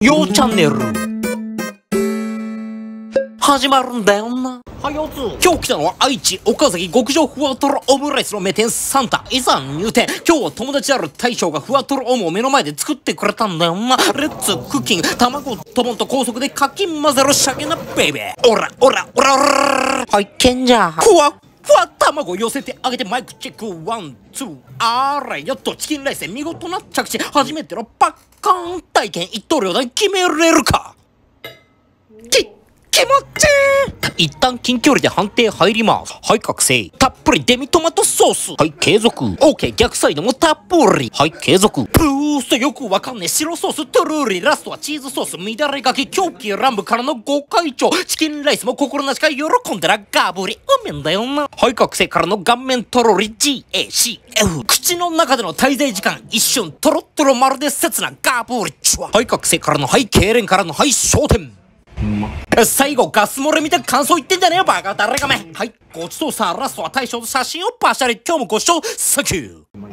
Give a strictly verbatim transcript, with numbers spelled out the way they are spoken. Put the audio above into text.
ようチャンネル始まるんだよな。はよつ今日来たのは愛知岡崎極上ふわとろオムライスの名店サンタ。いざ入店。今日は友達である大将がふわとろオムを目の前で作ってくれたんだよな。レッツクッキング。卵ともんと高速でかき混ぜるシャケなベイベー。オラオラオラオラはいけんじゃふわふわ卵寄せてあげてマイクチェックワンツー。あらやっとチキンライスで見事な着地。初めてのパッカーン体験一刀両断決めれるか。き気持ちいい。一旦近距離で判定入ります。はい覚醒。たっぷりデミトマトソース。はい継続。 OK 逆サイドもたっぷり。はい継続。ブーストよくわかんねえ白ソーストゥルーリ。ラストはチーズソース乱れがき狂気乱舞からのご会長。チキンライスも心なしか喜んでらガブリうめんだよな。はい覚醒からの顔面とろり ジーエーシーエフ。 口の中での滞在時間一瞬トロットロまるで切なガブリチュワ。はい覚醒からのはい痙攣からのはい焦点。最後ガス漏れ見て感想言ってんじゃねえよバカ誰かめ。はいごちそうさん。ラストは大将と写真をパシャリ。今日もご視聴サンキュー。